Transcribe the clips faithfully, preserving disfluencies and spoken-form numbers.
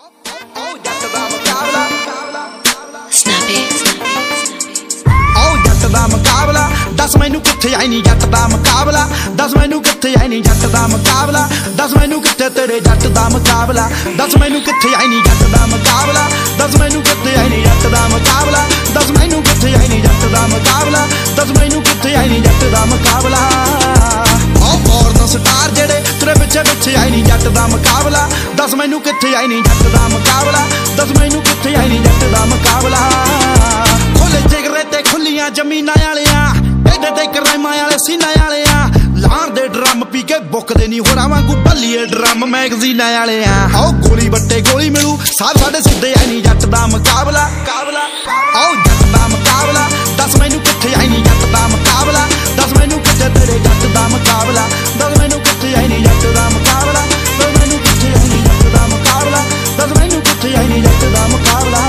मुकाबला दस मैनू कित्थे आई नी जट दा मुकाबला दस मैनू कित्थे आई नी जट दा मुकाबला दस मैनू कित्थे तेरे जट दा मुकाबला दस मैनू कित्थे आई नी जट दा मुकाबला दस मैनू कित्थे आई नी जट दा मुकाबला दस मैनू कित्थे आई नी जट दा मुकाबला दस मैनू कित्थे आई नी जट दा मुकाबला ओ फॉरन स्टार जेड़े तेरे पिछे पिछे आई नी जट दा मुकाबला दस मैनू कित्थे आई नी जट दा मुकाबला दस मैनू कित्थे आई नी जट दा मुकाबला खुले जिगरे ते खुलियां जमीनां वालियां एडे ते कराइमां वाले सीनां वालियां लाण दे ड्रम पी के बुकदे नहीं होरां वांगू भल्लीए ड्रम मैगजीनां वालियां आओ गोली बट्टे गोली मिलू सारे साडे सिद्धे आई नी जट दा मुकाबला काबला आओ जट दा मुकाबला दस मैनू कित्थे आई नी जट दा मुकाबला दस मैनू कित्थे तेरे जट दा मुकाबला दस मैनू कित्थे आई नी जट दा मुकाबला दस मैनू कित्थे आई नी जट दा मुकाबला दस मैनू कित्थे आई नी जट दा मुकाबला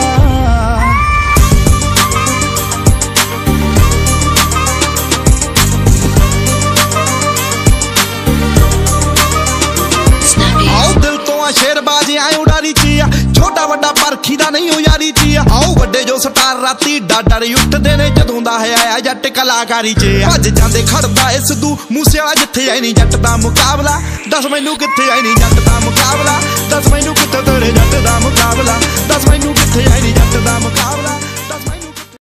शेरबाजी आए उड़ारी चिया छोटा वड्डा परखी दा नहीं हो यारी चिया आओ वड्डे जो स्टार राती डाडर उठदे ने जदों दा है आया जट कलाकारी च भज जांदे खड़दा ए सिद्धू मूसे वाला जिथे आई नी जट दा मुकाबला दस मैनू कित्थे आई नी जट दा मुकाबला दस मैनू कित्थे तेरे जट दा मुकाबला दस मैनू कित्थे आई नी जट दा